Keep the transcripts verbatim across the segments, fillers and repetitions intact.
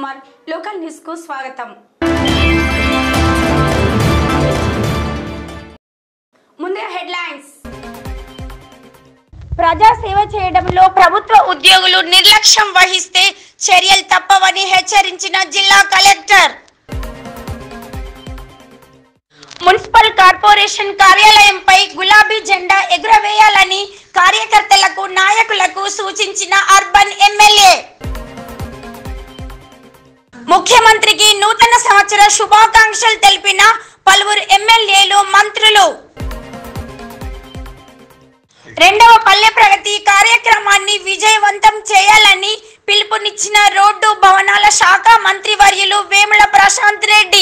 Kumar, local news కు స్వాగతం. ముందే హెడ్లైన్స్. ప్రజా సేవ చేయడంలో ప్రభుత్వ ఉద్యోగులు నిర్లక్ష్యం వహిస్తే చర్యలు తప్పవని హెచ్చరించిన జిల్లా కలెక్టర్. మున్సిపల్ కార్పొరేషన్ కార్యాలయంపై గులాబీ జెండా ఎగురవేయాలని కార్యకర్తలకు నాయకులకు సూచించిన అర్బన్ ఎమ్మెల్యే. ముఖ్యమంత్రికి నూతన సంవత్సర శుభాకాంక్షలు తెలిపిన పలువురు ఎమ్మెల్యేలు, మంత్రులు. రెండవ పల్లె ప్రగతి కార్యక్రమాన్ని విజయవంతం చేయాలని పిలుపునిచ్చిన రోడ్డు భవనాల శాఖ మంత్రివర్యులు వేముల ప్రశాంత్ రెడ్డి.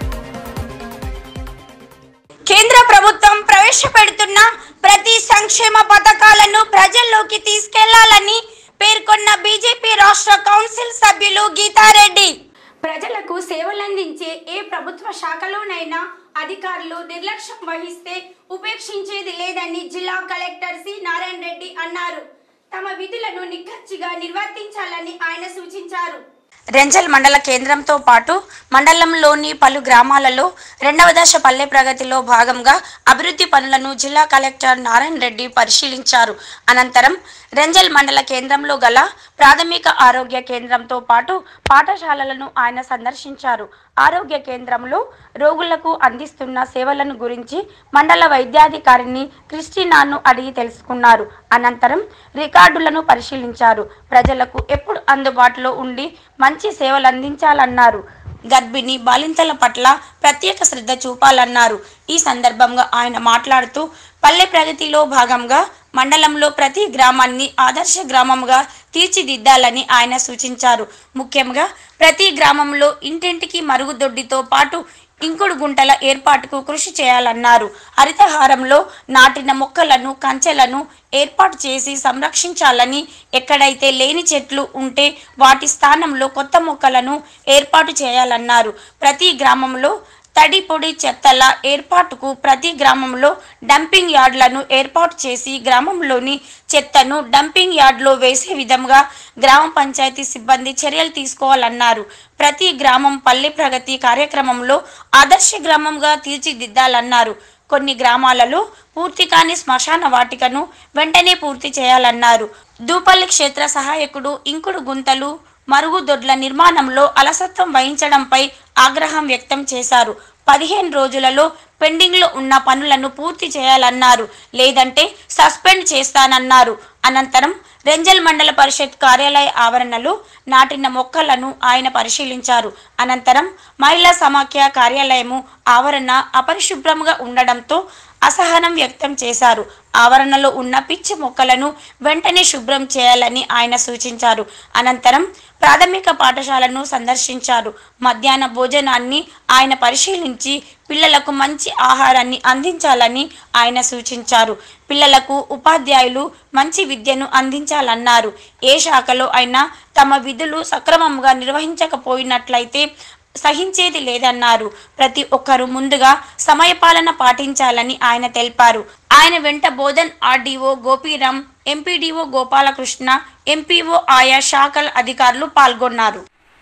కేంద్ర ప్రభుత్వం ప్రవేశపెడుతున్న ప్రతి సంక్షేమ పథకాలను ప్రజల్లోకి తీసుకెళ్లాలని పేర్కొన్న బీజేపీ రాష్ట్ర కౌన్సిల్ సభ్యులు గీతారెడ్డి. ప్రజలకు సేవలందించే ఏ ప్రభుత్వ శాఖలోనైనా అధికారులు నిర్లక్ష్యం వహిస్తే ఉపేక్షించేది లేదని జిల్లా కలెక్టర్ సి నారాయణ రెడ్డి అన్నారు. తమ విధులను నిక్కచ్చిగా నిర్వర్తించాలని ఆయన సూచించారు. రెంజల్ మండల కేంద్రంతో పాటు మండలంలోని పలు గ్రామాలలో రెండవ దశ పల్లె ప్రగతిలో భాగంగా అభివృద్ధి పనులను జిల్లా కలెక్టర్ నారాయణ రెడ్డి పరిశీలించారు. అనంతరం రెంజల్ మండల కేంద్రంలో గల ప్రాథమిక ఆరోగ్య కేంద్రంతో పాటు పాఠశాలలను ఆయన సందర్శించారు. ఆరోగ్య కేంద్రంలో రోగులకు అందిస్తున్న సేవలను గురించి మండల వైద్యాధికారిని క్రిస్టినాను అడిగి తెలుసుకున్నారు. అనంతరం రికార్డులను పరిశీలించారు. ప్రజలకు ఎప్పుడు అందుబాటులో ఉండి మంచి సేవలు అందించాలన్నారు. గర్భిణీ బాలింతల పట్ల ప్రత్యేక శ్రద్ధ చూపాలన్నారు. ఈ సందర్భంగా ఆయన మాట్లాడుతూ పల్లె ప్రగతిలో భాగంగా మండలంలో ప్రతి గ్రామాన్ని ఆదర్శ గ్రామంగా తీర్చిదిద్దాలని ఆయన సూచించారు. ముఖ్యంగా ప్రతి గ్రామంలో ఇంటింటికి మరుగుదొడ్డితో పాటు ఇంకుడు గుంటల ఏర్పాటుకు కృషి చేయాలన్నారు. హరితహారంలో నాటిన మొక్కలను, కంచెలను ఏర్పాటు చేసి సంరక్షించాలని, ఎక్కడైతే లేని చెట్లు ఉంటే వాటి స్థానంలో కొత్త మొక్కలను ఏర్పాటు చేయాలన్నారు. ప్రతి గ్రామంలో తడి పొడి చెత్తల ఏర్పాటుకు ప్రతి గ్రామంలో డంపింగ్ యార్డులను ఏర్పాటు చేసి గ్రామంలోని చెత్తను డంపింగ్ యార్డులో వేసే విధంగా గ్రామ పంచాయతీ సిబ్బంది చర్యలు తీసుకోవాలన్నారు. ప్రతి గ్రామం పల్లె ప్రగతి కార్యక్రమంలో ఆదర్శ గ్రామంగా తీర్చిదిద్దాలన్నారు. కొన్ని గ్రామాలలో పూర్తి కాని శ్మశాన వాటికను వెంటనే పూర్తి చేయాలన్నారు. దూపల్లి క్షేత్ర సహాయకుడు ఇంకుడు గుంతలు, మరుగుదొడ్ల నిర్మాణంలో అలసత్వం వహించడంపై ఆగ్రహం వ్యక్తం చేశారు. పదిహేను రోజులలో పెండింగ్లో ఉన్న పనులను పూర్తి చేయాలన్నారు. లేదంటే సస్పెండ్ చేస్తానన్నారు. అనంతరం రెంజల్ మండల పరిషత్ కార్యాలయ ఆవరణలో నాటిన మొక్కలను ఆయన పరిశీలించారు. అనంతరం మహిళా సమాఖ్య కార్యాలయము ఆవరణ అపరిశుభ్రంగా ఉండడంతో అసహనం వ్యక్తం చేశారు. ఆవరణలో ఉన్న పిచ్చి మొక్కలను వెంటనే శుభ్రం చేయాలని ఆయన సూచించారు. అనంతరం ప్రాథమిక పాఠశాలను సందర్శించారు. మధ్యాహ్న భోజనాన్ని ఆయన పరిశీలించి పిల్లలకు మంచి ఆహారాన్ని అందించాలని ఆయన సూచించారు. పిల్లలకు ఉపాధ్యాయులు మంచి విద్యను అందించాలన్నారు. ఏ శాఖలో అయినా తమ విధులు సక్రమంగా నిర్వహించకపోయినట్లయితే సహించేది లేదన్నారు. ప్రతి ఒక్కరూ ముందుగా సమయపాలన పాటించాలని ఆయన తెలిపారు. ఆయన వెంట Bodhan RDO Gopiram, MPDO Gopalakrishna, MPO ఆయా శాఖల అధికారులు పాల్గొన్నారు.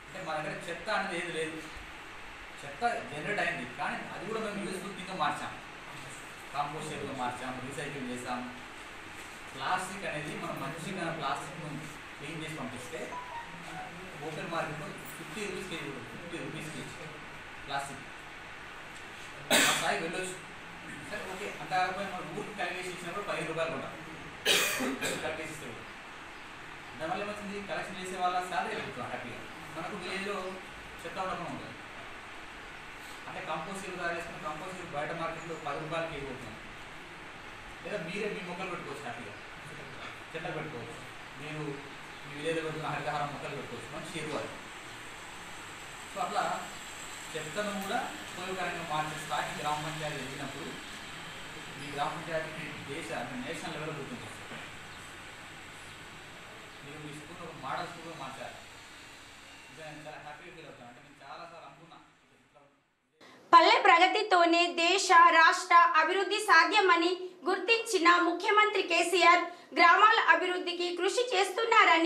ప్లాస్టిక్ ఆ స్థాయికి వెళ్ళొచ్చు. సరే ఓకే అంత కాకపోయి మన ఊరికి కలిగేసి ఇచ్చినప్పుడు పదిహేను రూపాయలు ఉంటాం కలిగేసి ఇస్తే దానివల్ల ఏమవుతుంది, కలెక్షన్ చేసే వాళ్ళ శాలరీ వెళ్తాం హ్యాపీగా. మనకు విలేజ్లో చెత్త ఉండడం ఉంటుంది. అంటే కంపోస్ట్ ఎరువు తయారు చేసుకుని కంపోస్ట్ ఎరువు బయట మార్కెట్లో పది రూపాయలకి ఇవ్వబోతున్నాం. లేదా మీరే మీ మొక్కలు పెట్టుకోవచ్చు, హ్యాపీగా చెట్లకు పెట్టుకోవచ్చు. మీరు మీ విలేజ్లో పెట్టుకున్న హరితహారం మొక్కలు పెట్టుకోవచ్చు, మంచి ఎరువు అది. సో అట్లా చెత్తను కూడా ఉపయోగకరంగా మార్చే స్థాయికి గ్రామ పంచాయతీ వెళ్ళినప్పుడు మీ గ్రామ పంచాయతీకి దేశ అంటే నేషనల్ లెవెల్లో గుర్తించారు. మీరు మీ స్కూల్ ఒక మోడల్ స్కూల్గా మార్చారు. నేను చాలా హ్యాపీగా ఫీల్ అవుతాను. అంటే నేను చాలాసార్లు అనుకున్నా పల్లె ప్రగతితోనే దేశ రాష్ట్ర అభివృద్ధి సాధ్యమని గుర్తించిన ముఖ్యమంత్రి కేసీఆర్ గ్రామాల అభివృద్ధికి కృషి చేస్తున్నారని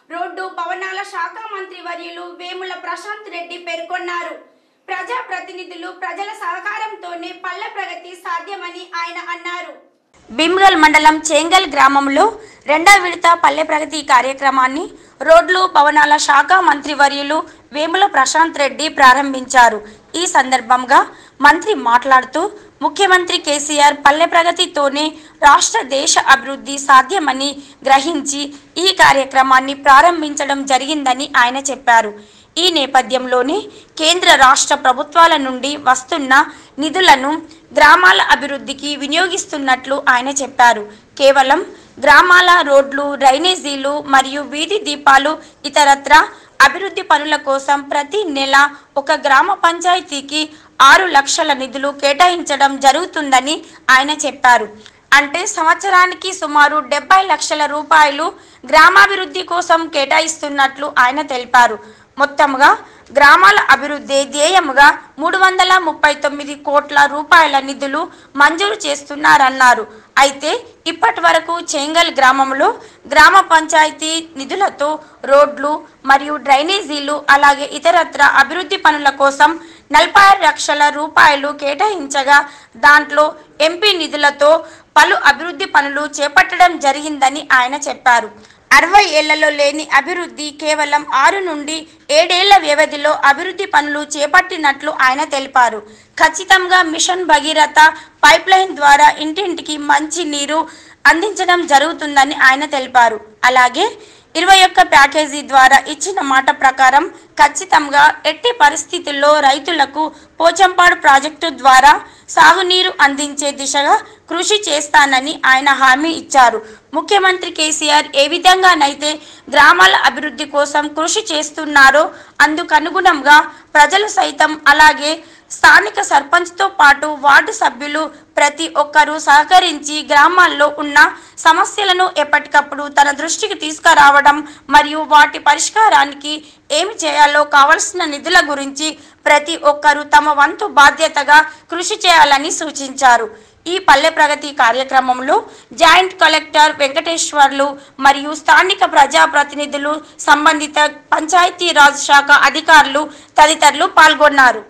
రోడ్డు భవనాల శాఖ మంత్రి వర్యులు వేముల ప్రశాంత్ రెడ్డి పేర్కొన్నారు. ప్రజా ప్రతినిధులు ప్రజల సహకారంతోనే పల్లె ప్రగతి సాధ్యమని ఆయన అన్నారు. భీమ్గల్ మండలం చేంగల్ గ్రామంలో రెండవ విడత పల్లె ప్రగతి కార్యక్రమాన్ని రోడ్లు భవనాల శాఖ మంత్రి వర్యులు వేముల ప్రశాంత్ రెడ్డి ప్రారంభించారు. ఈ సందర్భంగా మంత్రి మాట్లాడుతూ ముఖ్యమంత్రి కేసీఆర్ పల్లె ప్రగతితోనే రాష్ట్ర దేశ అభివృద్ధి సాధ్యమని గ్రహించి ఈ కార్యక్రమాన్ని ప్రారంభించడం జరిగిందని ఆయన చెప్పారు. ఈ నేపథ్యంలోనే కేంద్ర రాష్ట్ర ప్రభుత్వాల నుండి వస్తున్న నిధులను గ్రామాల అభివృద్ధికి వినియోగిస్తున్నట్లు ఆయన చెప్పారు. కేవలం గ్రామాల రోడ్లు, డ్రైనేజీలు మరియు వీధి దీపాలు ఇతరత్ర అభివృద్ధి పనుల కోసం ప్రతి నెల ఒక గ్రామ పంచాయతీకి ఆరు లక్షల నిధులు కేటాయించడం జరుగుతుందని ఆయన చెప్పారు. అంటే సంవత్సరానికి సుమారు డెబ్బై లక్షల రూపాయలు గ్రామాభివృద్ధి కోసం కేటాయిస్తున్నట్లు ఆయన తెలిపారు. మొత్తంగా గ్రామాల అభివృద్ధి ధ్యేయముగా మూడు వందల ముప్పై తొమ్మిది కోట్ల రూపాయల నిధులు మంజూరు చేస్తున్నారన్నారు. అయితే ఇప్పటి వరకు చేంగల్ గ్రామంలో గ్రామ పంచాయతీ నిధులతో రోడ్లు మరియు డ్రైనేజీలు అలాగే ఇతరత్ర అభివృద్ధి పనుల కోసం నలభై ఆరు లక్షల రూపాయలు కేటాయించగా దాంట్లో ఎంపీ నిధులతో పలు అభివృద్ధి పనులు చేపట్టడం జరిగిందని ఆయన చెప్పారు. అరవై ఏళ్లలో లేని అభివృద్ధి కేవలం ఆరు నుండి ఏడేళ్ల వ్యవధిలో అభివృద్ధి పనులు చేపట్టినట్లు ఆయన తెలిపారు. ఖచ్చితంగా మిషన్ భగీరథ పైప్ లైన్ ద్వారా ఇంటింటికి మంచి నీరు అందించడం జరుగుతుందని ఆయన తెలిపారు. అలాగే ఇరవై ఒక్క ప్యాకేజీ ద్వారా ఇచ్చిన మాట ప్రకారం ఖచ్చితంగా ఎట్టి పరిస్థితుల్లో రైతులకు పోచంపాడు ప్రాజెక్టు ద్వారా సాగునీరు అందించే దిశగా కృషి చేస్తానని ఆయన హామీ ఇచ్చారు. ముఖ్యమంత్రి కేసీఆర్ ఏ విధంగానైతే గ్రామాల అభివృద్ధి కోసం కృషి చేస్తున్నారో అందుకనుగుణంగా ప్రజలు సైతం అలాగే స్థానిక సర్పంచ్తో పాటు వార్డు సభ్యులు ప్రతి ఒక్కరూ సహకరించి గ్రామాల్లో ఉన్న సమస్యలను ఎప్పటికప్పుడు తన దృష్టికి తీసుకురావడం మరియు వాటి పరిష్కారానికి ఏమి చేయాలో కావలసిన నిధుల గురించి ప్రతి ఒక్కరూ తమ వంతు బాధ్యతగా కృషి చేయాలని సూచించారు. ఈ పల్లె ప్రగతి కార్యక్రమంలో జాయింట్ కలెక్టర్ వెంకటేశ్వర్లు మరియు స్థానిక ప్రజాప్రతినిధులు, సంబంధిత పంచాయతీరాజ్ శాఖ అధికారులు తదితరులు పాల్గొన్నారు.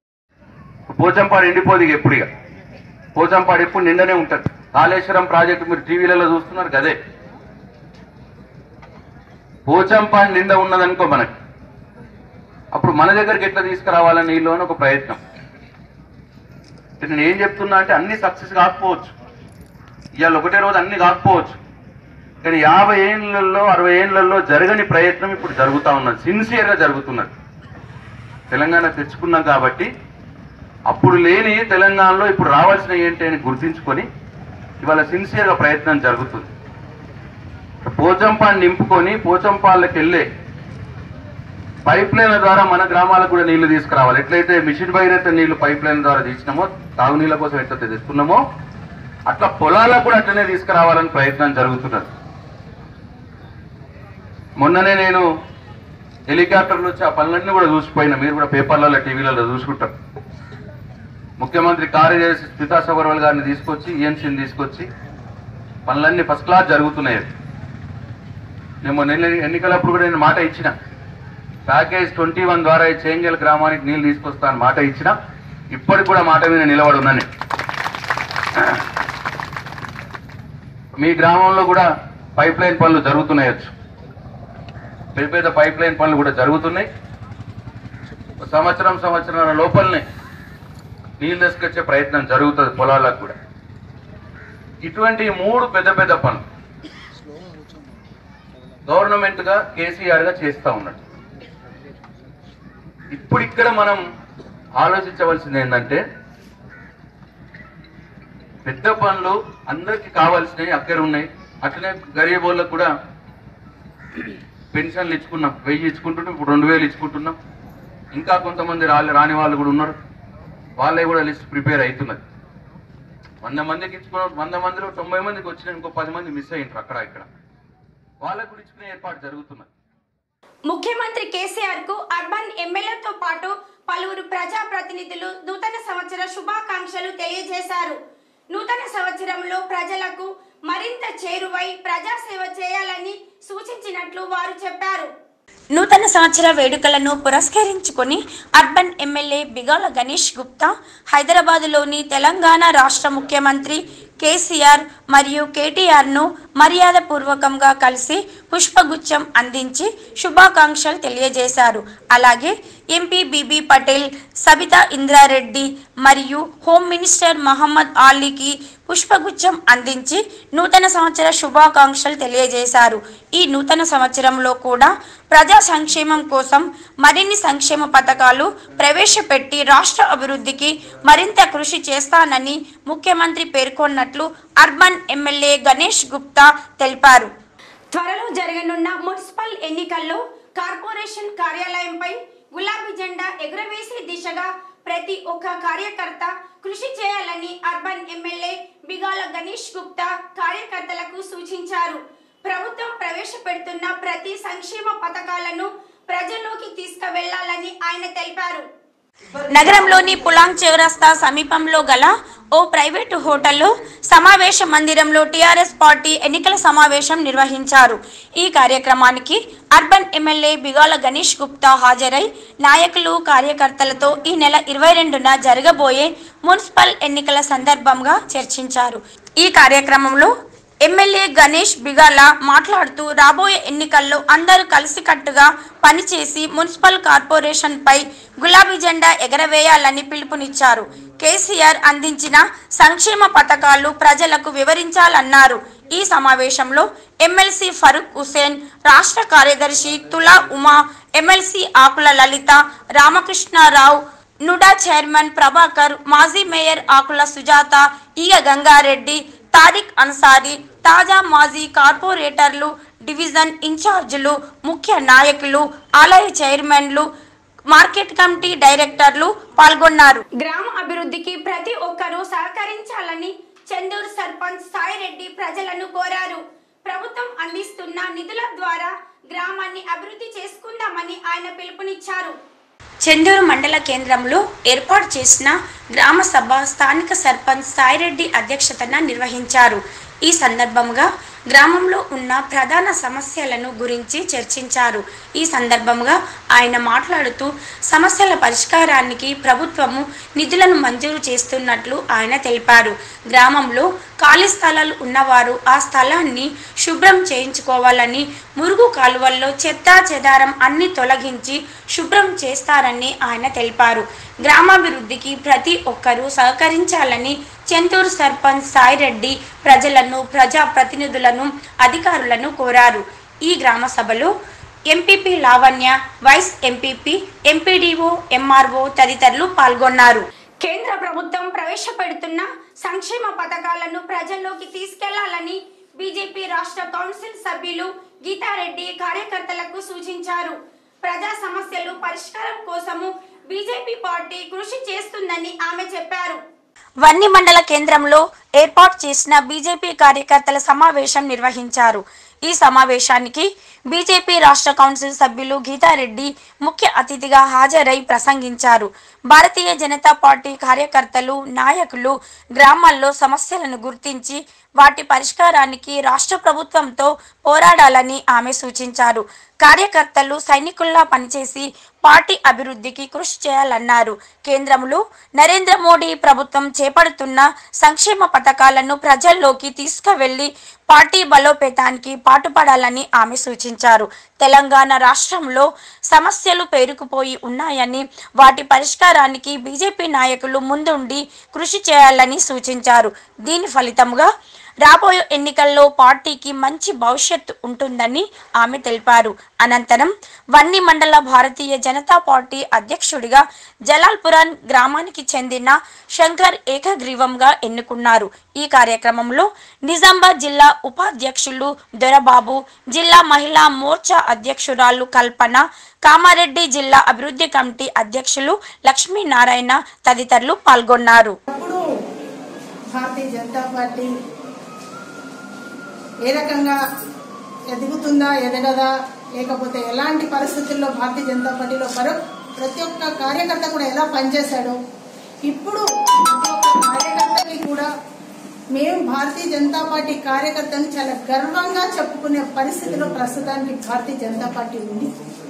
పోచంపాడు ఎండిపోదిగా ఎప్పుడుగా పోచంపాడు ఎప్పుడు నిండనే ఉంటుంది. కాళేశ్వరం ప్రాజెక్టు మీరు టీవీలలో చూస్తున్నారు కదే. పోచంపాడు నిండా ఉన్నదనుకో మనకి, అప్పుడు మన దగ్గరికి ఎట్లా తీసుకురావాలని నీళ్ళు అని ఒక ప్రయత్నం. నేను ఏం చెప్తున్నా అంటే అన్ని సక్సెస్ కాకపోవచ్చు, ఇవాళ ఒకటే రోజు అన్ని కాకపోవచ్చు, కానీ యాభై ఏళ్ళల్లో అరవై ఏళ్ళల్లో జరగని ప్రయత్నం ఇప్పుడు జరుగుతూ ఉన్నది, సిన్సియర్గా జరుగుతున్నది. తెలంగాణ తెచ్చుకున్నాం కాబట్టి అప్పుడు లేని తెలంగాణలో ఇప్పుడు రావాల్సిన ఏంటి అని గుర్తించుకొని ఇవాళ సిన్సియర్గా ప్రయత్నం జరుగుతుంది. పోచంపాడు నింపుకొని పోచంపాళ్ళకి వెళ్ళే పైప్ లైన్ల ద్వారా మన గ్రామాలకు కూడా నీళ్లు తీసుకురావాలి. ఎట్లయితే మిషన్ భగీరథ నీళ్లు పైప్ లైన్ ద్వారా తీసినామో, తాగునీళ్ళ కోసం ఎట్లయితే తెస్తున్నామో అట్లా పొలాలకు కూడా అట్లనే తీసుకురావాలని ప్రయత్నం జరుగుతున్నది. మొన్ననే నేను హెలికాప్టర్లు వచ్చి ఆ పనులన్నీ కూడా చూసిపోయినా, మీరు కూడా పేపర్లలో టీవీలలో చూసుకుంటారు. ముఖ్యమంత్రి కార్యదర్శి స్మితా సబర్వాల్ గారిని తీసుకొచ్చి ఈఎన్సీని తీసుకొచ్చి పనులన్నీ ఫస్ట్ క్లాస్ జరుగుతున్నాయి. నేను నెల ఎన్నికలప్పుడు కూడా నేను మాట ఇచ్చిన, ప్యాకేజ్ ట్వంటీ వన్ ద్వారా చేంగల్ గ్రామానికి నీళ్ళు తీసుకొస్తాను మాట ఇచ్చిన, ఇప్పటికి కూడా మాట మీద నిలబడి ఉన్నాను. మీ గ్రామంలో కూడా పైప్ లైన్ పనులు జరుగుతున్నాయచ్చు, పెద్ద పెద్ద పైప్ లైన్ పనులు కూడా జరుగుతున్నాయి. సంవత్సరం సంవత్సరం లోపలనే నీళ్ళు తీసుకొచ్చే ప్రయత్నం జరుగుతుంది పొలాలకు కూడా. ఇటువంటి మూడు పెద్ద పెద్ద పనులు గవర్నమెంట్ గా కేసీఆర్ గా చేస్తూ ఉన్నాడు. ఇప్పుడు ఇక్కడ మనం ఆలోచించవలసింది ఏంటంటే, పెద్ద పనులు అందరికి కావాల్సినవి అక్కడ ఉన్నాయి. అట్లనే గరీబ్ వాళ్ళకు కూడా పెన్షన్లు ఇచ్చుకున్నాం, వెయ్యి ఇచ్చుకుంటున్నాం, ఇప్పుడు రెండు వేలు ఇచ్చుకుంటున్నాం. ఇంకా కొంతమంది రాలే రాని వాళ్ళు కూడా ఉన్నారు, వాళ్ళే కూడా లిస్ట్ ప్రిపేర్ అవుతున్నది. వంద మందికి ఇచ్చుకున్న వంద మందిలో తొంభై మందికి వచ్చిన ఇంకో పది మంది మిస్ అయ్యింటారు అక్కడ ఇక్కడ, వాళ్ళకు కూడా ఇచ్చుకునే ఏర్పాటు జరుగుతున్నది. ముఖ్యమంత్రి కేసీఆర్ కు అర్బన్ ఎమ్మెల్యేతో పాటు పలువురు ప్రజా ప్రతినిధులు నూతన సంవత్సర శుభాకాంక్షలు తెలియజేశారు. నూతన సంవత్సరంలో ప్రజలకు మరింత చేరువై ప్రజాసేవ చేయాలని సూచించినట్లు వారు చెప్పారు. నూతన సంవత్సర వేడుకలను పురస్కరించుకొని అర్బన్ ఎమ్మెల్యే బిగాల గణేష్ గుప్తా హైదరాబాదులోని తెలంగాణ రాష్ట్ర ముఖ్యమంత్రి కేసీఆర్ మరియు కేటీఆర్ను మర్యాదపూర్వకంగా కలిసి పుష్పగుచ్చం అందించి శుభాకాంక్షలు తెలియజేశారు. అలాగే ఎంపీ బీబీ పటేల్, సబితా ఇంద్రారెడ్డి మరియు హోమ్ మినిస్టర్ మహమ్మద్ ఆలీకి పుష్పగుచ్చం అందించి నూతన సంవత్సర శుభాకాంక్షలు తెలియజేశారు. ఈ నూతన సంవత్సరంలో కూడా ప్రజా సంక్షేమం కోసం మరిన్ని సంక్షేమ పథకాలు ప్రవేశపెట్టి రాష్ట్ర అభివృద్ధికి మరింత కృషి చేస్తానని ముఖ్యమంత్రి పేర్కొన్నట్లు అర్బన్ ఎమ్మెల్యే గణేష్ గుప్తా తెలిపారు. త్వరలో జరగనున్న మున్సిపల్ ఎన్నికల్లో కార్పొరేషన్ కార్యాలయంపై గులాబీ జెండా ఎగురవేసే దిశగా ప్రతి ఒక్క కార్యకర్త కృషి చేయాలని అర్బన్ ఎమ్మెల్యే బిగాల గణేష్ గుప్తా కార్యకర్తలకు సూచించారు. ప్రభుత్వం ప్రవేశపెడుతున్న ప్రతి సంక్షేమ పథకాలను ప్రజల్లోకి తీసుకువెళ్లాలని ఆయన తెలిపారు. నగరంలోని పులాంగ్ చౌరస్తా సమీపంలో గల ఓ ప్రైవేటు హోటల్లో సమావేశ మందిరంలో టీఆర్ఎస్ పార్టీ ఎన్నికల సమావేశం నిర్వహించారు. ఈ కార్యక్రమానికి అర్బన్ ఎమ్మెల్యే బిగాల గణేష్ గుప్తా హాజరై నాయకులు, కార్యకర్తలతో ఈ నెల ఇరవై రెండున జరగబోయే మున్సిపల్ ఎన్నికల సందర్భంగా చర్చించారు. ఈ కార్యక్రమంలో ఎమ్మెల్యే గణేష్ బిగాల మాట్లాడుతూ రాబోయే ఎన్నికల్లో అందరూ కలిసికట్టుగా పనిచేసి మున్సిపల్ కార్పొరేషన్ పై గులాబీ జెండా ఎగరవేయాలని పిలుపునిచ్చారు. కేసీఆర్ అందించిన సంక్షేమ పథకాలు ప్రజలకు వివరించాలన్నారు. ఈ సమావేశంలో ఎమ్మెల్సీ ఫరూక్ హుసేన్, రాష్ట్ర కార్యదర్శి తులా ఉమా, ఎమ్మెల్సీ ఆకుల లలిత, రామకృష్ణారావు, నుడా చైర్మన్ ప్రభాకర్, మాజీ మేయర్ ఆకుల సుజాత, ఈగ గంగారెడ్డి, తారిక్ అన్సారీ, తాజా మాజీ కార్పొరేటర్లు, డివిజన్ ఇన్ఛార్జీలు, ముఖ్య నాయకులు, ఆలయ చైర్మన్లు, మార్కెట్ కమిటీ డైరెక్టర్లు పాల్గొన్నారు. గ్రామ అభివృద్ధికి ప్రతి ఒక్కరూ సహకరించాలని చందూరు సర్పంచ్ సాయిరెడ్డి ప్రజలను కోరారు. ప్రభుత్వం అందిస్తున్న నిధుల ద్వారా గ్రామాన్ని అభివృద్ధి చేసుకుందామని ఆయన పిలుపునిచ్చారు. చందూరు మండల కేంద్రంలో ఏర్పాటు చేసిన గ్రామ సభ స్థానిక సర్పంచ్ సాయిరెడ్డి అధ్యక్షతన నిర్వహించారు. ఈ సందర్భంగా గ్రామంలో ఉన్న ప్రధాన సమస్యలను గురించి చర్చించారు. ఈ సందర్భంగా ఆయన మాట్లాడుతూ సమస్యల పరిష్కారానికి ప్రభుత్వము నిధులను మంజూరు చేస్తున్నట్లు ఆయన తెలిపారు. గ్రామంలో ఖాళీ స్థలాలు ఉన్నవారు ఆ స్థలాన్ని శుభ్రం చేయించుకోవాలని, మురుగు కాలువల్లో చెత్త చెదారం అన్ని తొలగించి శుభ్రం చేస్తారని ఆయన తెలిపారు. గ్రామాభివృద్ధికి ప్రతి ఒక్కరూ సహకరించాలని చెంతూరు సర్పంచ్ సాయిరెడ్డి ప్రజలను, ప్రజా ప్రతినిధులను, అధికారులను కోరారు. ఈ గ్రామ సభలో MPP Lavanya, vice MPP, MPDO, MRO తదితరులు పాల్గొన్నారు. కేంద్ర ప్రభుత్వం ప్రవేశపెడుతున్న సంక్షేమ పథకాలను ప్రజల్లోకి తీసుకెళ్లాలని బీజేపీ రాష్ట్ర కౌన్సిల్ సభ్యులు గీతారెడ్డి కార్యకర్తలకు సూచించారు. ప్రజా సమస్యలు పరిష్కారం కోసము బీజేపీ పార్టీ కృషి చేస్తుందని ఆమె చెప్పారు. వన్ని మండల కేంద్రంలో ఏర్పాటు చేసిన బీజేపీ కార్యకర్తల సమావేశం నిర్వహించారు. ఈ సమావేశానికి బీజేపీ రాష్ట్ర కౌన్సిల్ సభ్యులు గీతారెడ్డి ముఖ్య అతిథిగా హాజరై ప్రసంగించారు. భారతీయ జనతా పార్టీ కార్యకర్తలు, నాయకులు గ్రామాల్లో సమస్యలను గుర్తించి వాటి పరిష్కారానికి రాష్ట్ర ప్రభుత్వంతో పోరాడాలని ఆమె సూచించారు. కార్యకర్తలు సైనికుల్లా పనిచేసి పార్టీ అభివృద్ధికి కృషి చేయాలన్నారు. కేంద్రంలో నరేంద్ర మోడీ ప్రభుత్వం చేపడుతున్న సంక్షేమ పథకాలను ప్రజల్లోకి తీసుకువెళ్లి పార్టీ బలోపేతానికి పాటుపడాలని ఆమె సూచించారు. తెలంగాణ రాష్ట్రంలో సమస్యలు పేరుకుపోయి ఉన్నాయని, వాటి పరిష్కారానికి బీజేపీ నాయకులు ముందుండి కృషి చేయాలని సూచించారు. దీని ఫలితంగా రాబోయే ఎన్నికల్లో పార్టీకి మంచి భవిష్యత్తు ఉంటుందని ఆమె తెలిపారు. అనంతరం వన్ని మండల భారతీయ జనతా పార్టీ అధ్యక్షుడిగా జలాల్పురాన్ గ్రామానికి చెందిన శంకర్ ఏకగ్రీవంగా ఎన్నుకున్నారు. ఈ కార్యక్రమంలో నిజామాబాద్ జిల్లా ఉపాధ్యక్షులు దొరబాబు, జిల్లా మహిళా మోర్చా అధ్యక్షురాలు కల్పన, కామారెడ్డి జిల్లా అభివృద్ధి కమిటీ అధ్యక్షులు లక్ష్మీనారాయణ తదితరులు పాల్గొన్నారు. భారతీయ జనతా పార్టీ ఏ రకంగా ఎదుగుతుందా, ఎదగదా, లేకపోతే ఎలాంటి పరిస్థితుల్లో భారతీయ జనతా పార్టీలో ప్రతి ఒక్క కార్యకర్త కూడా ఎలా పనిచేశాడో, ఇప్పుడు ప్రతి ఒక్క కార్యకర్తకి కూడా మేము భారతీయ జనతా పార్టీ కార్యకర్తని చాలా గర్వంగా చెప్పుకునే పరిస్థితిలో ప్రస్తుతానికి భారతీయ జనతా పార్టీ ఉంది.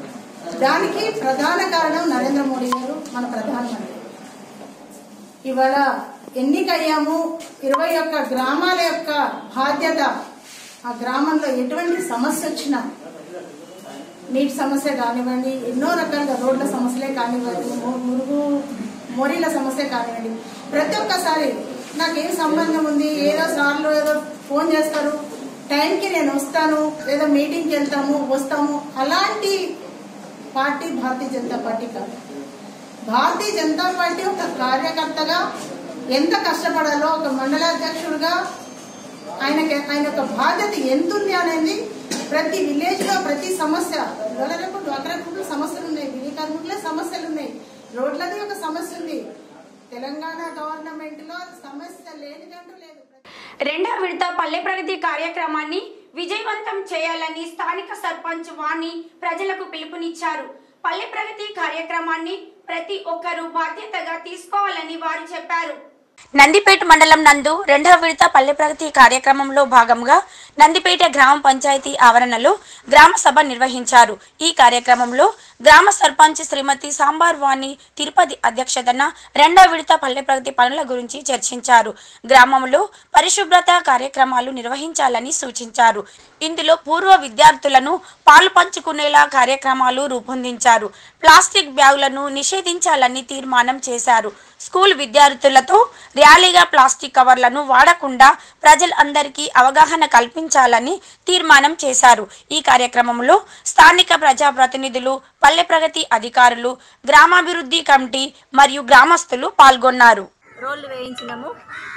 దానికి ప్రధాన కారణం నరేంద్ర మోడీ గారు, మన ప్రధానమంత్రి. ఇవాళ ఎన్నికయ్యాము, ఇరవై ఒక్క గ్రామాల యొక్క బాధ్యత. ఆ గ్రామంలో ఎటువంటి సమస్య వచ్చినా, నీటి సమస్య కానివ్వండి, ఎన్నో రకాలుగా రోడ్ల సమస్యలే కానివ్వండి, మురుగు మోరీల సమస్య కానివ్వండి, ప్రతి ఒక్కసారి నాకేం సంబంధం ఉంది, ఏదో సార్లు ఏదో ఫోన్ చేస్తారు, టైంకి నేను వస్తాను, లేదా మీటింగ్కి వెళ్తాము వస్తాము, అలాంటి పార్టీ భారతీయ జనతా పార్టీ కాదు. భారతీయ జనతా పార్టీ ఒక కార్యకర్తగా ఎంత కష్టపడాలో, ఒక మండలాధ్యక్షుడిగా ఆయనకి ఆయన యొక్క బాధ్యత ఎంత ఉంది అనేది ప్రతి విలేజ్ లో ప్రతి సమస్య, డ్వాక్రా డ్వాక్రా సమస్యలు ఉన్నాయి, బిల్లి కార్మికుల సమస్యలు ఉన్నాయి, రోడ్లది ఒక సమస్య ఉంది. తెలంగాణ గవర్నమెంట్ లో సమస్య లేనిదంటూ లేదు. రెండవ విడత పల్లె ప్రగతి కార్యక్రమాన్ని విజయవంతం చేయాలని స్థానిక సర్పంచ్ వాణి ప్రజలకు పిలుపునిచ్చారు. పల్లె ప్రగతి కార్యక్రమాన్ని ప్రతి ఒక్కరూ బాధ్యతగా తీసుకోవాలని వారు చెప్పారు. నందిపేట మండలం నందు రెండవ విడత పల్లె ప్రగతి కార్యక్రమంలో భాగంగా నందిపేట గ్రామ పంచాయతీ ఆవరణలో గ్రామ సభ నిర్వహించారు. ఈ కార్యక్రమంలో గ్రామ సర్పంచ్ శ్రీమతి సాంబార్ వాణి తిరుపతి అధ్యక్షతన రెండవ విడత పల్లె ప్రగతి పనుల గురించి చర్చించారు. గ్రామంలో పరిశుభ్రత కార్యక్రమాలు నిర్వహించాలని సూచించారు. ఇందులో పూర్వ విద్యార్థులను పాలు పంచుకునేలా కార్యక్రమాలు రూపొందించారు. ప్లాస్టిక్ బ్యాగులను నిషేధించాలని తీర్మానం చేశారు. స్కూల్ విద్యార్థులతో ర్యాలీగా ప్లాస్టిక్ కవర్లను వాడకుండా ప్రజలందరికీ అవగాహన కల్పించాలని తీర్మానం చేశారు. ఈ కార్యక్రమంలో స్థానిక ప్రజాప్రతినిధులు, పల్లె ప్రగతి అధికారులు, గ్రామాభివృద్ధి కమిటీ మరియు గ్రామస్తులు పాల్గొన్నారు. రోడ్లు వేయించినాము,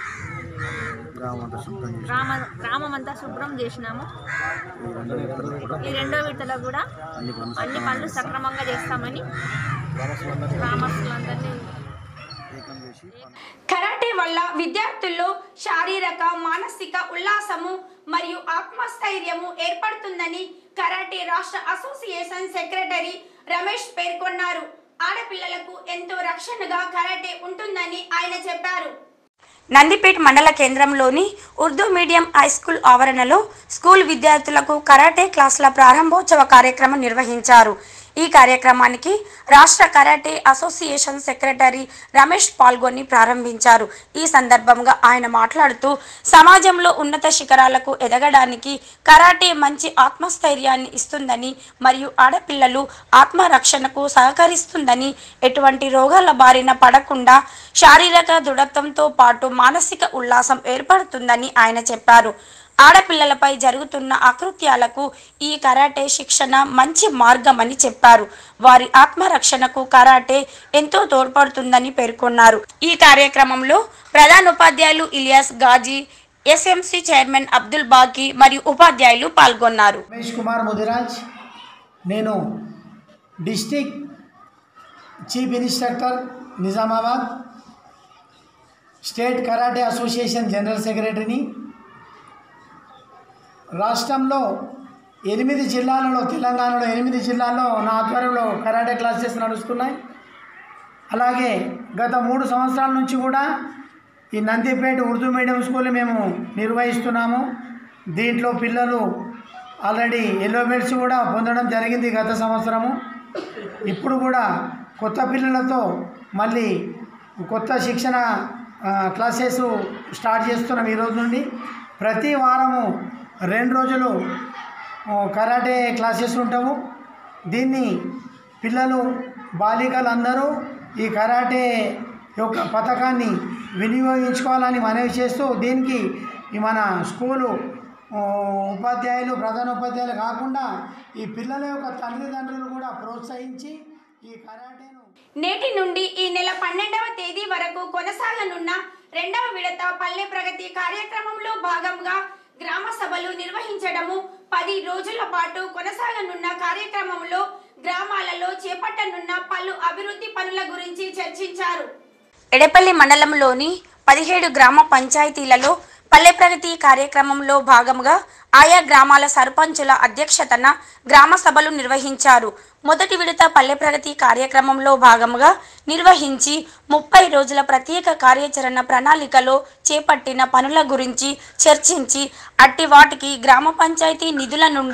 గ్రామ గ్రామం అంతా శుభ్రం చేసినాము. ఈ రెండో విడతలో కూడా అన్ని పనులు సక్రమంగా చేస్తామని గ్రామస్తులందరినీ. కరాటే వల్ల విద్యార్థుల్లో శారీరక, మానసిక ఉల్లాసము మరియు ఆత్మస్థైర్యము ఏర్పడుతుందని కరాటే రాష్ట్ర అసోసియేషన్ సెక్రటరీ రమేష్ పేర్కొన్నారు. ఆడపిల్లలకు ఎంతో రక్షణగా కరాటే ఉంటుందని ఆయన చెప్పారు. నందిపేట మండల కేంద్రంలోని ఉర్దూ మీడియం హై స్కూల్ ఆవరణలో స్కూల్ విద్యార్థులకు కరాటే క్లాసుల ప్రారంభోత్సవ కార్యక్రమం నిర్వహించారు. ఈ కార్యక్రమానికి రాష్ట్ర కరాటే అసోసియేషన్ సెక్రటరీ రమేష్ పాల్గొని ప్రారంభించారు. ఈ సందర్భంగా ఆయన మాట్లాడుతూ సమాజంలో ఉన్నత శిఖరాలకు ఎదగడానికి కరాటే మంచి ఆత్మస్థైర్యాన్ని ఇస్తుందని మరియు ఆడపిల్లలు ఆత్మరక్షణకు సహకరిస్తుందని, ఎటువంటి రోగాల బారిన పడకుండా శారీరక దృఢత్వంతో పాటు మానసిక ఉల్లాసం ఏర్పడుతుందని ఆయన చెప్పారు. ఆడపిల్లలపై జరుగుతున్న అకృత్యాలకు ఈ కరాటే శిక్షణ మంచి మార్గమని చెప్పారు. వారి ఆత్మరక్షణకు కరాటే ఎంతో తోడ్పడుతుందని పేర్కొన్నారు. ఈ కార్యక్రమంలో ప్రధానోపాధ్యాయులు ఇలియాస్ గాజీ, ఎస్ఎంసీ చైర్మన్ అబ్దుల్ బాకీ మరియు ఉపాధ్యాయులు పాల్గొన్నారు. రమేష్ కుమార్ ముదిరాజ్, నేను district chief instructor Nizamabad, state karate association general సెక్రటరీని. రాష్ట్రంలో ఎనిమిది జిల్లాలలో, తెలంగాణలో ఎనిమిది జిల్లాల్లో నా ఆధ్వర్యంలో కరాటే క్లాసెస్ నడుస్తున్నాయి. అలాగే గత మూడు సంవత్సరాల నుంచి కూడా ఈ నందిపేట ఉర్దూ మీడియం స్కూల్ మేము నిర్వహిస్తున్నాము. దీంట్లో పిల్లలు ఆల్రెడీ ఎల్లో బెల్ట్స్ కూడా పొందడం జరిగింది గత సంవత్సరము. ఇప్పుడు కూడా కొత్త పిల్లలతో మళ్ళీ కొత్త శిక్షణ క్లాసెస్ స్టార్ట్ చేస్తున్నాం ఈరోజు నుండి. ప్రతి వారము రెండు రోజులు కరాటే క్లాసెస్ ఉంటాము. దీన్ని పిల్లలు, బాలికలు అందరూ ఈ కరాటే యొక్క పథకాన్ని వినియోగించుకోవాలని మనవి చేస్తూ, దీనికి ఈ మన స్కూలు ఉపాధ్యాయులు, ప్రధానోపాధ్యాయులు కాకుండా ఈ పిల్లల యొక్క తల్లిదండ్రులు కూడా ప్రోత్సహించి ఈ కరాటేను నేటి నుండి ఈ నెల పన్నెండవ తేదీ వరకు కొనసాగనున్న రెండవ విడత పల్లె ప్రగతి కార్యక్రమంలో భాగంగా గ్రామ సభలు నిర్వహించడము, పది రోజుల పాటు కొనసాగనున్న కార్యక్రమంలో గ్రామాలలో చేపట్టనున్న పలు అభివృద్ధి పనుల గురించి చర్చించారు. ఎడపల్లి మండలంలోని పదిహేడు గ్రామ పంచాయతీలలో పల్లె ప్రగతి కార్యక్రమంలో భాగంగా ఆయా గ్రామాల సర్పంచుల అధ్యక్షతన గ్రామ సభలు నిర్వహించారు. మొదటి విడత పల్లె ప్రగతి కార్యక్రమంలో భాగంగా నిర్వహించి ముప్పై రోజుల ప్రత్యేక కార్యాచరణ ప్రణాళికలో చేపట్టిన పనుల గురించి చర్చించి అట్టి వాటికి గ్రామ పంచాయతీ నిధుల నుండి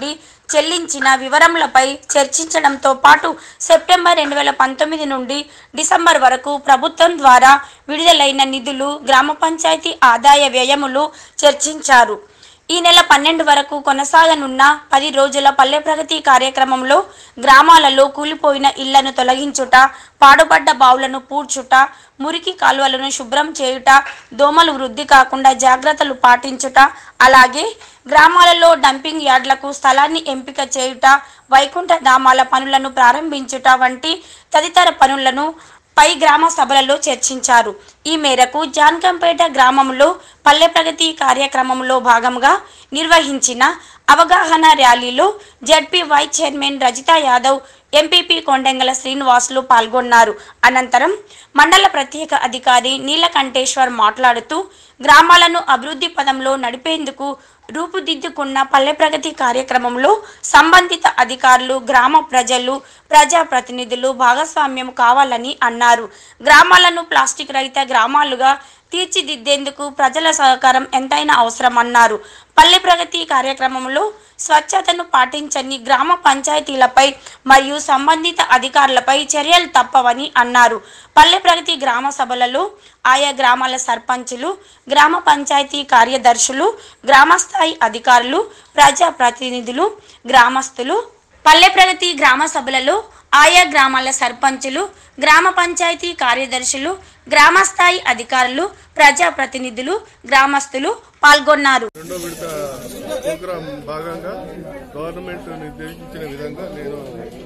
చెల్లించిన వివరములపై చర్చించడంతో పాటు సెప్టెంబర్ రెండు వేల పంతొమ్మిది నుండి డిసెంబర్ వరకు ప్రభుత్వం ద్వారా విడుదలైన నిధులు, గ్రామ పంచాయతీ ఆదాయ వ్యయములు చర్చించారు. ఈ నెల పన్నెండు వరకు కొనసాగనున్న పది రోజుల పల్లె ప్రగతి కార్యక్రమంలో గ్రామాలలో కూలిపోయిన ఇళ్లను తొలగించుట, పాడుపడ్డ బావులను పూడ్చుట, మురికి కాలువలను శుభ్రం చేయుట, దోమలు వృద్ధి కాకుండా జాగ్రత్తలు పాటించుట, అలాగే గ్రామాలలో డంపింగ్ యార్డ్లకు స్థలాన్ని ఎంపిక చేయుట, వైకుంఠ ధామాల పనులను ప్రారంభించుట వంటి తదితర పనులను పై గ్రామ సభలలో చర్చించారు. ఈ మేరకు జాన్కంపేట గ్రామంలో పల్లె ప్రగతి కార్యక్రమంలో భాగంగా నిర్వహించిన అవగాహన ర్యాలీలో ZP vice chairman Rajitha Yadav, MPP Kondengala Srinivasulu పాల్గొన్నారు. అనంతరం మండల ప్రత్యేక అధికారి నీలకంఠేశ్వర్ మాట్లాడుతూ గ్రామాలను అభివృద్ధి పదంలో నడిపేందుకు రూపుదిద్దుకున్న పల్లె ప్రగతి కార్యక్రమంలో సంబంధిత అధికారులు, గ్రామ ప్రజలు, ప్రజాప్రతినిధులు భాగస్వామ్యం కావాలని అన్నారు. గ్రామాలను ప్లాస్టిక్ రహిత గ్రామాలుగా తీర్చిదిద్దేందుకు ప్రజల సహకారం ఎంతైనా అవసరమన్నారు. పల్లె ప్రగతి కార్యక్రమంలో స్వచ్ఛతను పాటించని గ్రామ పంచాయతీలపై మరియు సంబంధిత అధికారులపై చర్యలు తప్పవని అన్నారు. పల్లె ప్రగతి గ్రామ సభలలో ఆయా గ్రామాల సర్పంచులు, గ్రామ పంచాయతీ కార్యదర్శులు, గ్రామస్థాయి అధికారులు, ప్రజాప్రతినిధులు, గ్రామస్తులు పల్లె ప్రగతి గ్రామ సభలలో ఆయా గ్రామాల సర్పంచులు, గ్రామ పంచాయతీ కార్యదర్శులు, గ్రామస్థాయి అధికారులు, ప్రజాప్రతినిధులు, గ్రామస్తులు పాల్గొన్నారు. రెండో విడత ప్రోగ్రాం భాగంగా గవర్నమెంట్ నిర్దేశించిన విధంగా నేను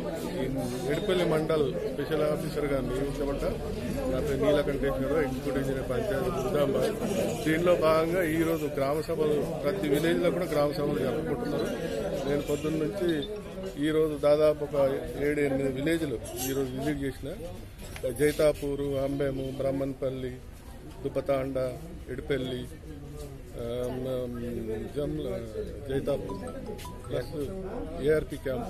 ఎడిపల్లి మండల్ స్పెషల్ ఆఫీసర్గా నియమించబడ్డా. నా పేరు నీలకంఠేశ్వరరావు, ఎగ్జిక్యూటివ్ ఇంజనీర్ పంచాయతీ నిజామాబాద్. దీనిలో భాగంగా ఈరోజు గ్రామ సభలు ప్రతి విలేజ్లో కూడా గ్రామ సభలు జరుపుకుంటున్నారు. నేను పొద్దున్న నుంచి ఈరోజు దాదాపు ఒక ఏడు ఎనిమిది విలేజ్లు ఈరోజు విజిట్ చేసిన. Jaitapur, Ambemu, Brahmanpalli, Dubbathanda, Edipalli, Jamla Jaitapur plus ARP camp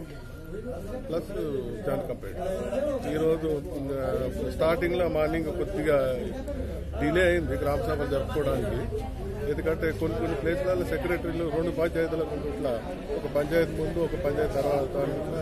plus Jankampet. ఈరోజు స్టార్టింగ్లో మార్నింగ్ కొద్దిగా డిలే అయింది గ్రామ సభ జరుపుకోవడానికి. ఎందుకంటే కొన్ని కొన్ని ప్లేస్లలో సెక్రటరీలు రెండు పంచాయతీలకు ఇట్లా ఒక పంచాయతీ ముందు ఒక పంచాయతీ తర్వాత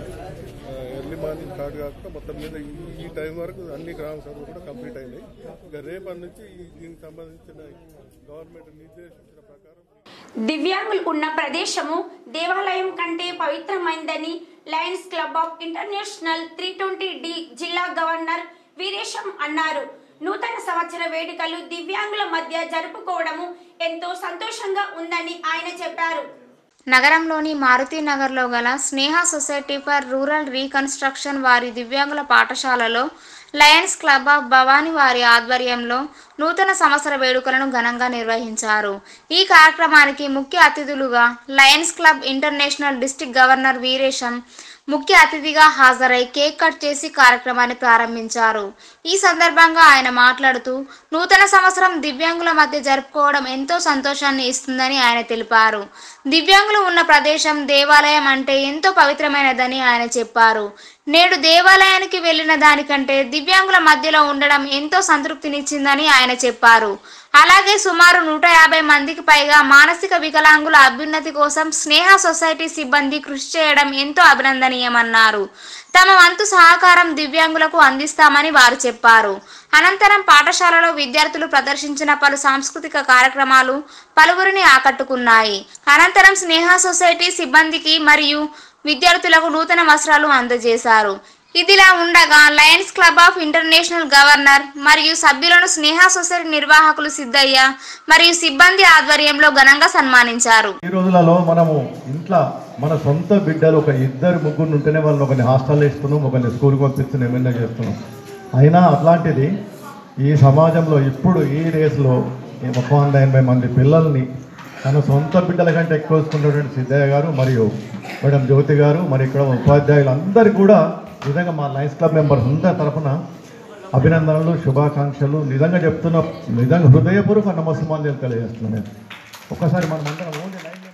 ఎర్లీ మార్నింగ్ స్టార్ట్ కాకుండా మొత్తం మీద ఈ టైం వరకు అన్ని గ్రామ సభలు కూడా కంప్లీట్ అయినాయి. ఇక రేపటి నుంచి దీనికి సంబంధించిన గవర్నమెంట్ నిర్దేశించిన ప్రకారం దివ్యాంగులు ఉన్న ప్రదేశము దేవాలయం కంటే పవిత్రమైందని Lions Club of International three twenty D జిల్లా గవర్నర్ వీరేశం అన్నారు. నూతన సంవత్సర వేడుకలు దివ్యాంగుల మధ్య జరుపుకోవడము ఎంతో సంతోషంగా ఉందని ఆయన చెప్పారు. నగరంలోని మారుతీనగర్లో గల Sneha society for rural reconstruction వారి దివ్యాంగుల పాఠశాలలో లయన్స్ క్లబ్ ఆఫ్ భవానీ వారి ఆధ్వర్యంలో నూతన సంవత్సర వేడుకలను ఘనంగా నిర్వహించారు. ఈ కార్యక్రమానికి ముఖ్య అతిథులుగా Lions Club International district governor Veeresham ముఖ్య అతిథిగా హాజరై కేక్ కట్ చేసి కార్యక్రమాన్ని ప్రారంభించారు. ఈ సందర్భంగా ఆయన మాట్లాడుతూ నూతన సంవత్సరం దివ్యాంగుల మధ్య జరుపుకోవడం ఎంతో సంతోషాన్ని ఇస్తుందని ఆయన తెలిపారు. దివ్యాంగులు ఉన్న ప్రదేశం దేవాలయం అంటే ఎంతో పవిత్రమైనదని ఆయన చెప్పారు. నేడు దేవాలయానికి వెళ్లిన దానికంటే దివ్యాంగుల మధ్యలో ఉండడం ఎంతో సంతృప్తినిచ్చిందని ఆయన చెప్పారు. అలాగే సుమారు నూట యాభై మందికి పైగా మానసిక వికలాంగుల అభ్యున్నతి కోసం స్నేహ సొసైటీ సిబ్బంది కృషి చేయడం ఎంతో అభినందనీయమన్నారు. తమ వంతు సహకారం దివ్యాంగులకు అందిస్తామని వారు చెప్పారు. అనంతరం పాఠశాలలో విద్యార్థులు ప్రదర్శించిన పలు సాంస్కృతిక కార్యక్రమాలు పలువురిని ఆకట్టుకున్నాయి. అనంతరం స్నేహ సొసైటీ సిబ్బందికి మరియు విద్యార్థులకు నూతన వస్త్రాలు అందజేశారు. ఇదిలా ఉండగా Lions Club of International governor మరియు సభ్యులను స్నేహ సొసైటీ నిర్వాహకులు సిద్ధయ్య మరియు సిబ్బంది ఆధ్వర్యంలో ఘనంగా సన్మానించారు. ఈ రోజులలో మనము ఇంట్లో మన సొంత బిడ్డలు ఒక ఇద్దరు ముగ్గురు ఉంటేనే వాళ్ళని ఒకరిని హాస్టల్లో ఇస్తున్నాం, ఒకరిని స్కూల్కి పంపిస్తున్నాం, ఏమైనా చేస్తున్నాం. అయినా అట్లాంటిది ఈ సమాజంలో ఇప్పుడు ఈ రేసులో ఒక వంద ఎనభై మంది పిల్లల్ని తన సొంత బిడ్డల కంటే ఎక్కువ చూసుకున్నటువంటి సిద్ధయ్య గారు మరియు మేడం జ్యోతి గారు మరి ఇక్కడ ఉపాధ్యాయులు అందరూ కూడా నిజంగా మా లయన్స్ క్లబ్ మెంబర్స్ అందరి తరఫున అభినందనలు, శుభాకాంక్షలు. నిజంగా చెప్తున్న నిజంగా హృదయపూర్వక నమస్సుమాన్యాలు తెలియజేస్తున్నాను. ఒక్కసారి మనం అందరం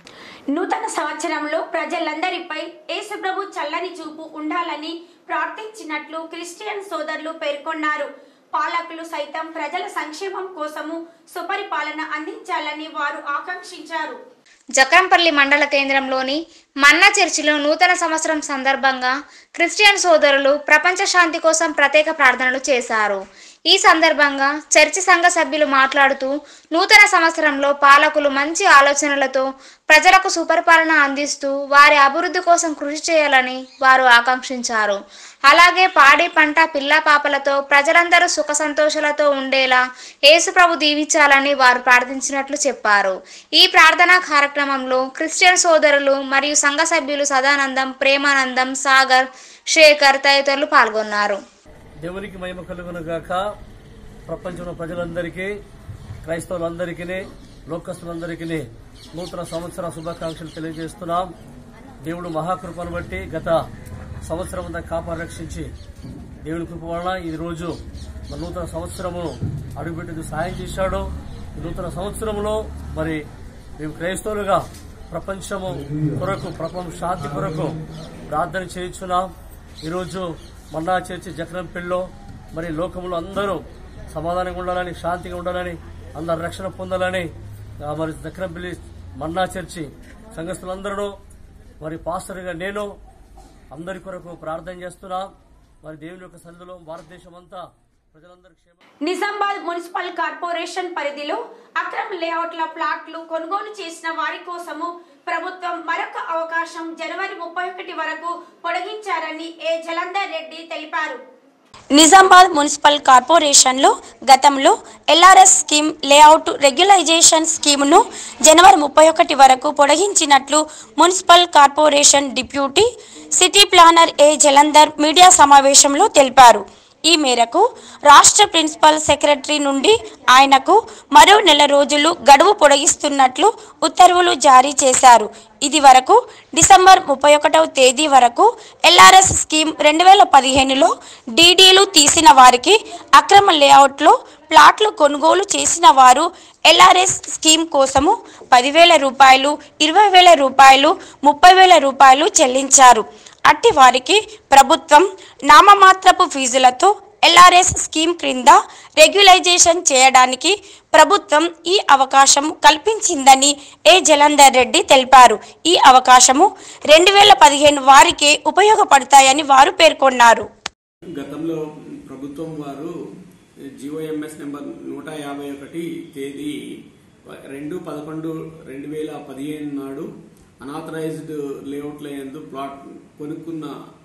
నూతన సంవత్సరంలో ప్రజలందరిపై యేసుప్రభు చల్లని చూపు ఉండాలని ప్రార్థించినట్లు క్రిస్టియన్ సోదరులు పేర్కొన్నారు. పాలకులు సైతం ప్రజల సంక్షేమం కోసము సుపరిపాలన అందించాలని వారు ఆకాంక్షించారు. జక్రంపల్లి మండల కేంద్రంలోని మన్నా చర్చిలో నూతన సంవత్సరం సందర్భంగా క్రిస్టియన్ సోదరులు ప్రపంచ శాంతి కోసం ప్రత్యేక ప్రార్థనలు చేశారు. ఈ సందర్భంగా చర్చి సంఘ సభ్యులు మాట్లాడుతూ నూతన సంవత్సరంలో పాలకులు మంచి ఆలోచనలతో ప్రజలకు సుపరిపాలన అందిస్తూ వారి అభివృద్ధి కోసం కృషి చేయాలని వారు ఆకాంక్షించారు. అలాగే పాడి పంట పిల్ల పాపలతో ప్రజలందరూ సుఖ సంతోషాలతో ఉండేలా యేసుప్రభు దీవించాలని వారు ప్రార్థించినట్లు చెప్పారు. ఈ ప్రార్థనా కార్యక్రమంలో క్రిస్టియన్ సోదరులు మరియు సంఘ సభ్యులు సదానందం, ప్రేమానందం, సాగర్, శేఖర్ తదితరులు పాల్గొన్నారు. దేవునికి మహిమ కలుగును గాక. ప్రపంచంలో ప్రజలందరికీ, క్రైస్తవులందరికీ, లోకస్తులందరికీ నూతన సంవత్సర శుభాకాంక్షలు తెలియజేస్తున్నాం. దేవుడు మహాకృపను బట్టి గత సంవత్సరం అంతా కాపాడు రక్షించి దేవుని కృప వలన ఈ రోజు మన నూతన సంవత్సరము అడుగుపెట్టేందుకు సహాయం చేశాడు. ఈ నూతన సంవత్సరంలో మరి మేము క్రైస్తవులుగా ప్రపంచము కొరకు, ప్రపంచ శాంతి కొరకు ప్రార్థన చేయించున్నాం. ఈరోజు మన్నా చర్చి జక్రంపల్లిలో మరి లోకంలో అందరూ సమాధానంగా ఉండాలని, శాంతిగా ఉండాలని, అందరు రక్షణ పొందాలని మరి జక్రంపల్లి మన్నా చర్చి సంఘస్థులందరూ మరి పాస్టర్గా నేను అందరి కొరకు ప్రార్థన చేస్తున్నా. మరి దేవుని యొక్క సన్నిధిలో భారతదేశం అంతా ప్రజలందరూ క్షేమ. నిజామాబాద్ మున్సిపల్ కార్పొరేషన్ పరిధిలో అక్రమ్ లేఅవుట్ల ప్లాట్లు కొనుగోలు చేసిన వారి కోసము ప్రభుత్వం మరొక అవకాశం జనవరి ముప్పై ఒకటి వరకు పొడిగించారని ఏ జలంధర్ రెడ్డి తెలిపారు. నిజామాబాద్ మున్సిపల్ కార్పొరేషన్లో గతంలో ఎల్ఆర్ఎస్ స్కీమ్ లేఅవుట్ రెగ్యులైజేషన్ స్కీమును జనవరి ముప్పై ఒకటి వరకు పొడిగించినట్లు municipal corporation deputy city planner A Jalandhar media సమావేశంలో తెలిపారు. ఈ మేరకు రాష్ట్ర ప్రిన్సిపల్ సెక్రటరీ నుండి ఆయనకు మరో నెల రోజులు గడువు పొడిగిస్తున్నట్లు ఉత్తర్వులు జారీ చేశారు. ఇది వరకు డిసెంబర్ ముప్పై ఒకటవ తేదీ వరకు ఎల్ఆర్ఎస్ స్కీమ్ రెండు వేల పదిహేనులో డీడీలు తీసిన వారికి, అక్రమ లేఅవుట్లో ప్లాట్లు కొనుగోలు చేసిన వారు ఎల్ఆర్ఎస్ స్కీమ్ కోసము పదివేల రూపాయలు, ఇరవై వేల రూపాయలు, ముప్పై వేల రూపాయలు చెల్లించారు. అట్టి వారికి ప్రభుత్వం నామమాత్రపు ఫీజులతో ఎల్ఆర్ఎస్ స్కీమ్ క్రింద రెగ్యులైజేషన్ చేయడానికి ప్రభుత్వం ఈ అవకాశం కల్పించిందని ఏ జలంధర్ రెడ్డి తెలిపారు. ఈ అవకాశము రెండు వేల పదిహేను వారికే ఉపయోగపడతాయని వారు పేర్కొన్నారు. గతంలో ప్రభుత్వం వారు జిఓఎంఎస్ నెంబర్ నూట యాభై ఒకటి తేదీ రెండు పదకొండు రెండు వేల పదిహేను నాడు అనాథరైజ్డ్ లేఅవుట్ల యందు ప్లాట్ కొనుక్కున్న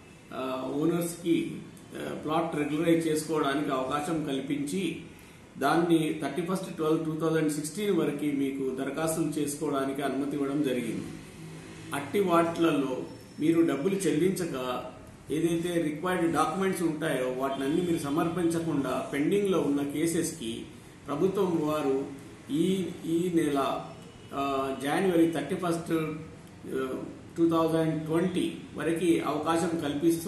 ఓనర్స్ కి ప్లాట్ రెగ్యులరైజ్ చేసుకోవడానికి అవకాశం కల్పించి దాన్ని thirty first twelve two thousand sixteen వరకు మీకు దరఖాస్తులు చేసుకోవడానికి అనుమతి ఇవ్వడం జరిగింది. అట్టి వాటిలలో మీరు డబ్బులు చెల్లించక ఏదైతే రిక్వైర్డ్ డాక్యుమెంట్స్ ఉంటాయో వాటినన్నీ మీరు సమర్పించకుండా పెండింగ్ లో ఉన్న కేసెస్ కి ప్రభుత్వం వారు ఈ ఈ నెల జనవరి thirty first two thousand twenty వరకు అవకాశం కల్పిస్తూ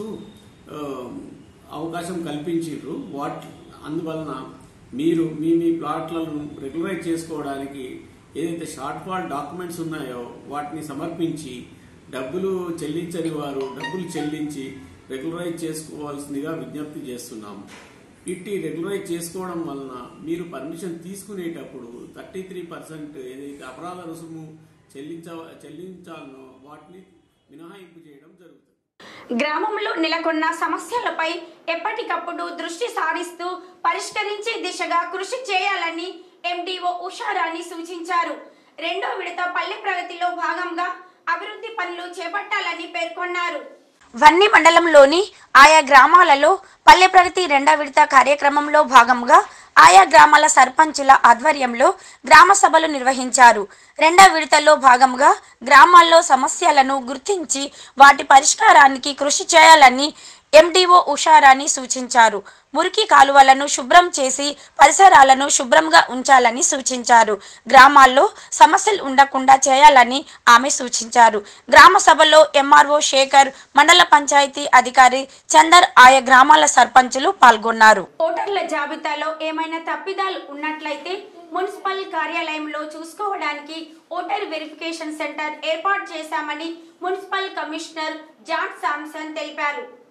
అవకాశం కల్పించారు. వాటి అందువలన మీరు మీ మీ ప్లాట్లను రెగ్యులరైజ్ చేసుకోవడానికి ఏదైతే షార్ట్ ఫాల్ డాక్యుమెంట్స్ ఉన్నాయో వాటిని సమర్పించి డబ్బులు చెల్లించని వారు డబ్బులు చెల్లించి రెగ్యులరైజ్ చేసుకోవాల్సిందిగా విజ్ఞప్తి చేస్తున్నాము. ఇట్టి రెగ్యులరైజ్ చేసుకోవడం వలన మీరు పర్మిషన్ తీసుకునేటప్పుడు థర్టీ త్రీ పర్సెంట్ ఏదైతే అపరాధ రుసుము చెల్లించ చెల్లించాలనో వాటిని మినహాయింపు చేయడం జరుగుతుంది. గ్రామంలో నెలకొన్న సమస్యలపై ఎప్పటికప్పుడు దృష్టి సారిస్తూ పరిష్కరించే దిశగా కృషి చేయాలని ఎండీఓ ఉషారాణి సూచించారు. రెండో విడత పల్లె ప్రగతిలో భాగంగా అభివృద్ధి పనులు చేపట్టాలని పేర్కొన్నారు. వన్ని మండలంలోని ఆయా గ్రామాలలో పల్లె ప్రగతి రెండో విడత కార్యక్రమంలో భాగంగా ఆయా గ్రామాల సర్పంచుల ఆధ్వర్యంలో గ్రామ సభలు నిర్వహించారు. రెండో విడతలో భాగంగా గ్రామాల్లో సమస్యలను గుర్తించి వాటి పరిష్కారానికి కృషి చేయాలని ఎండీఓ ఉషారాణి సూచించారు. మురికి కాలువలను శుభ్రం చేసి పరిసరాలను శుభ్రంగా ఉంచాలని సూచించారు. గ్రామాల్లో సమస్యలు ఉండకుండా చేయాలని ఆమె సూచించారు. గ్రామ సభలో ఎంఆర్ఓ శేఖర్, మండల పంచాయతీ అధికారి చందర్, ఆయా గ్రామాల సర్పంచులు పాల్గొన్నారు. ఓటర్ల జాబితాలో ఏమైనా తప్పిదాలు ఉన్నట్లయితే మున్సిపల్ కార్యాలయంలో చూసుకోవడానికి ఓటర్ వెరిఫికేషన్ సెంటర్ ఏర్పాటు చేశామని మున్సిపల్ కమిషనర్ జాన్ సామ్సన్ తెలిపారు.